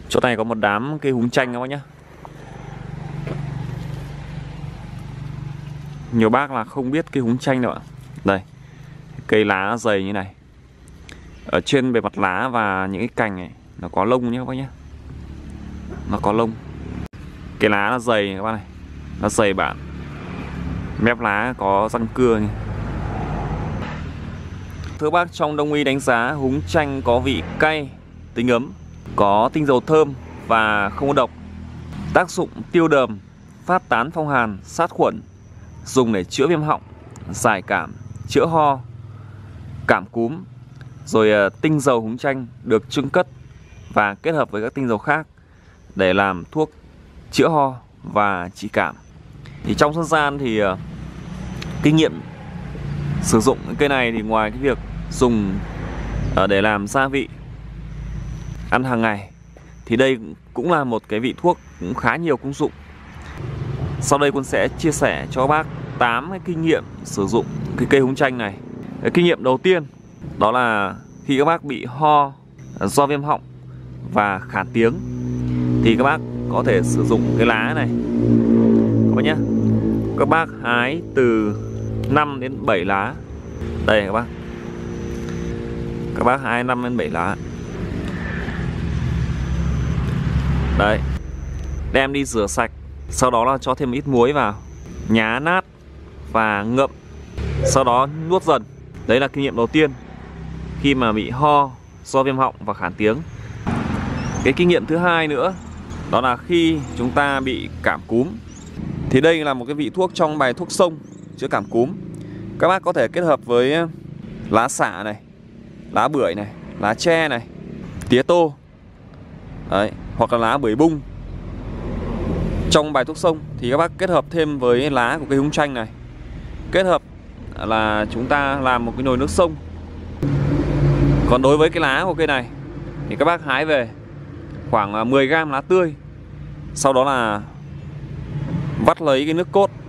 Chỗ này có một đám cây húng chanh các bác nhé. Nhiều bác là không biết cây húng chanh đâu ạ. Đây, cây lá dày như này. Ở trên bề mặt lá và những cái cành này nó có lông nhé các bác nhé. Nó có lông. Cái lá nó dày các bác này. Nó dày bản. Mép lá có răng cưa này. Thưa bác, trong Đông y đánh giá húng chanh có vị cay, tính ấm, có tinh dầu thơm và không có độc. Tác dụng tiêu đờm, phát tán phong hàn, sát khuẩn, dùng để chữa viêm họng, giải cảm, chữa ho, cảm cúm. Rồi tinh dầu húng chanh được chưng cất và kết hợp với các tinh dầu khác để làm thuốc chữa ho và trị cảm. Thì trong dân gian thì kinh nghiệm sử dụng cây này thì ngoài cái việc dùng để làm gia vị ăn hàng ngày thì đây cũng là một cái vị thuốc cũng khá nhiều công dụng. Sau đây Quân sẽ chia sẻ cho các bác 8 cái kinh nghiệm sử dụng cái cây húng chanh này. Cái kinh nghiệm đầu tiên đó là khi các bác bị ho do viêm họng và khản tiếng thì các bác có thể sử dụng cái lá này các bác nhé. Các bác hái từ 5 đến 7 lá. Đây các bác. Các bác hái 5 đến 7 lá. Đấy. Đem đi rửa sạch. Sau đó là cho thêm ít muối vào, nhá nát và ngậm. Sau đó nuốt dần. Đấy là kinh nghiệm đầu tiên khi mà bị ho do viêm họng và khản tiếng. Cái kinh nghiệm thứ hai nữa đó là khi chúng ta bị cảm cúm. Thì đây là một cái vị thuốc trong bài thuốc xông chữa cảm cúm. Các bác có thể kết hợp với lá xả này, lá bưởi này, lá tre này, tía tô. Đấy, hoặc là lá bưởi bung. Trong bài thuốc xông thì các bác kết hợp thêm với lá của cây húng chanh này. Kết hợp là chúng ta làm một cái nồi nước xông. Còn đối với cái lá của cây này thì các bác hái về khoảng 10 gram lá tươi. Sau đó là vắt lấy cái nước cốt,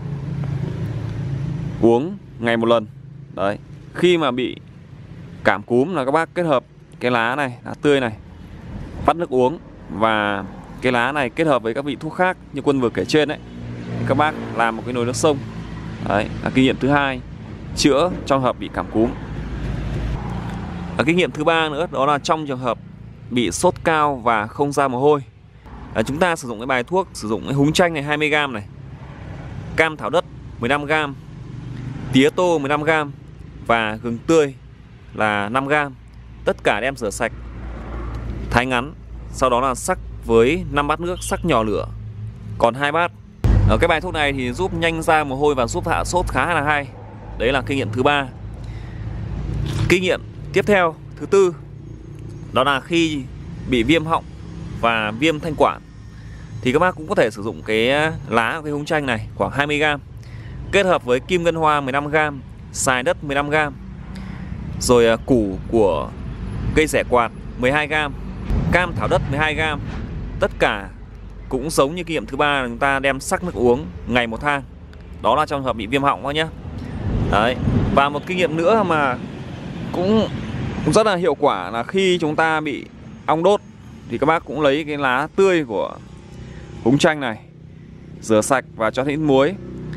uống ngày một lần. Đấy. Khi mà bị cảm cúm là các bác kết hợp cái lá này, lá tươi này, vắt nước uống. Và cái lá này kết hợp với các vị thuốc khác như Quân vừa kể trên đấy, các bác làm một cái nồi nước xông. Đấy là kinh nghiệm thứ hai chữa trong hợp bị cảm cúm. Và kinh nghiệm thứ ba nữa đó là trong trường hợp bị sốt cao và không ra mồ hôi, chúng ta sử dụng cái bài thuốc, sử dụng cái húng chanh này 20g này, cam thảo đất 15g, tía tô 15g và gừng tươi là 5g. Tất cả đem rửa sạch, thái ngắn, sau đó là sắc với 5 bát nước, sắc nhỏ lửa, còn 2 bát. Ở cái bài thuốc này thì giúp nhanh ra mồ hôi và giúp hạ sốt khá là hay. Đấy là kinh nghiệm thứ ba. Kinh nghiệm tiếp theo thứ tư đó là khi bị viêm họng và viêm thanh quản thì các bác cũng có thể sử dụng cái lá của cây húng chanh này khoảng 20g, kết hợp với kim ngân hoa 15g, xài đất 15g, rồi củ của cây rẻ quạt 12g, cam thảo đất 12g. Tất cả cũng giống như kinh nghiệm thứ ba là chúng ta đem sắc nước uống ngày một thang. Đó là trong hợp bị viêm họng thôi nhé. Đấy. Và một kinh nghiệm nữa mà cũng rất là hiệu quả là khi chúng ta bị ong đốt thì các bác cũng lấy cái lá tươi của húng chanh này, rửa sạch và cho thêm ít muối.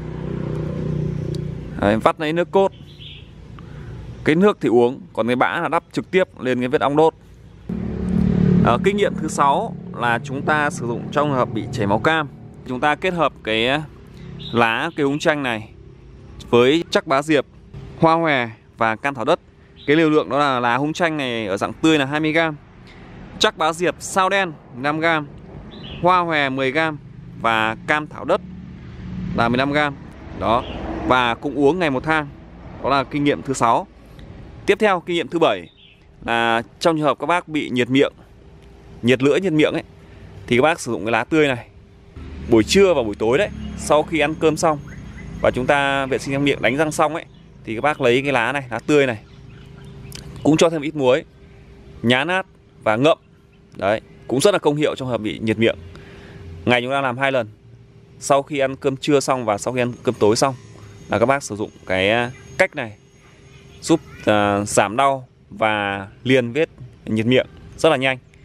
Đấy, vắt lấy nước cốt. Cái nước thì uống, còn cái bã là đắp trực tiếp lên cái vết ong đốt. Kinh nghiệm thứ 6 là chúng ta sử dụng trong trường hợp bị chảy máu cam. Chúng ta kết hợp cái lá cây húng chanh này với trắc bá diệp, hoa hòe và cam thảo đất. Cái liều lượng đó là lá húng chanh này ở dạng tươi là 20g, trắc bá diệp sao đen 5g, hoa hòe 10g và cam thảo đất là 15g. Đó. Và cũng uống ngày một thang. Đó là kinh nghiệm thứ 6. Tiếp theo kinh nghiệm thứ 7 là trong trường hợp các bác bị nhiệt miệng, nhiệt lưỡi, nhiệt miệng ấy, thì các bác sử dụng cái lá tươi này buổi trưa và buổi tối đấy, sau khi ăn cơm xong và chúng ta vệ sinh răng miệng, đánh răng xong ấy, thì các bác lấy cái lá này, lá tươi này, cũng cho thêm ít muối, nhá nát và ngậm. Đấy, cũng rất là công hiệu trong hợp bị nhiệt miệng. Ngày chúng ta làm 2 lần, sau khi ăn cơm trưa xong và sau khi ăn cơm tối xong là các bác sử dụng cái cách này, giúp giảm đau và liền vết nhiệt miệng rất là nhanh.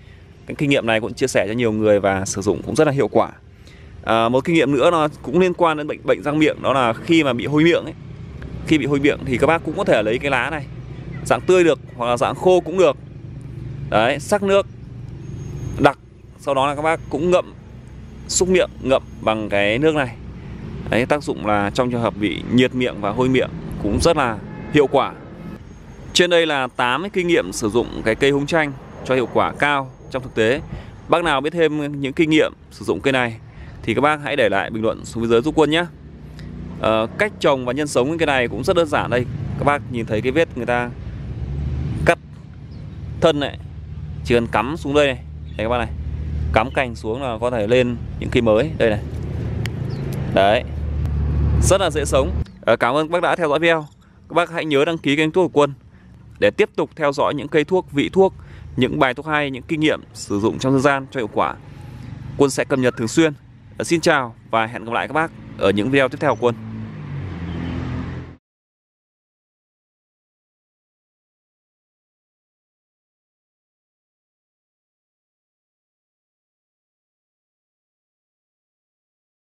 Cái kinh nghiệm này cũng chia sẻ cho nhiều người và sử dụng cũng rất là hiệu quả. Một kinh nghiệm nữa nó cũng liên quan đến bệnh răng miệng, đó là khi mà bị hôi miệng ấy. Khi bị hôi miệng thì các bác cũng có thể lấy cái lá này, dạng tươi được hoặc là dạng khô cũng được. Đấy, sắc nước đặc, sau đó là các bác cũng ngậm, xúc miệng, ngậm bằng cái nước này. Đấy, tác dụng là trong trường hợp bị nhiệt miệng và hôi miệng cũng rất là hiệu quả. Trên đây là 8 cái kinh nghiệm sử dụng cái cây húng chanh cho hiệu quả cao trong thực tế. Bác nào biết thêm những kinh nghiệm sử dụng cây này thì các bác hãy để lại bình luận xuống phía dưới giúp Quân nhé. Cách trồng và nhân giống cái này cũng rất đơn giản đây. Các bác nhìn thấy cái vết người ta cắt thân này, chỉ cần cắm xuống đây này. Đây các bác này, cắm cành xuống là có thể lên những cây mới. Đây này. Đấy, rất là dễ sống. Cảm ơn các bác đã theo dõi video. Các bác hãy nhớ đăng ký kênh Thuốc của Quân để tiếp tục theo dõi những cây thuốc, vị thuốc, những bài thuốc hay, những kinh nghiệm sử dụng trong dân gian cho hiệu quả. Quân sẽ cập nhật thường xuyên. Xin chào và hẹn gặp lại các bác ở những video tiếp theo của Quân.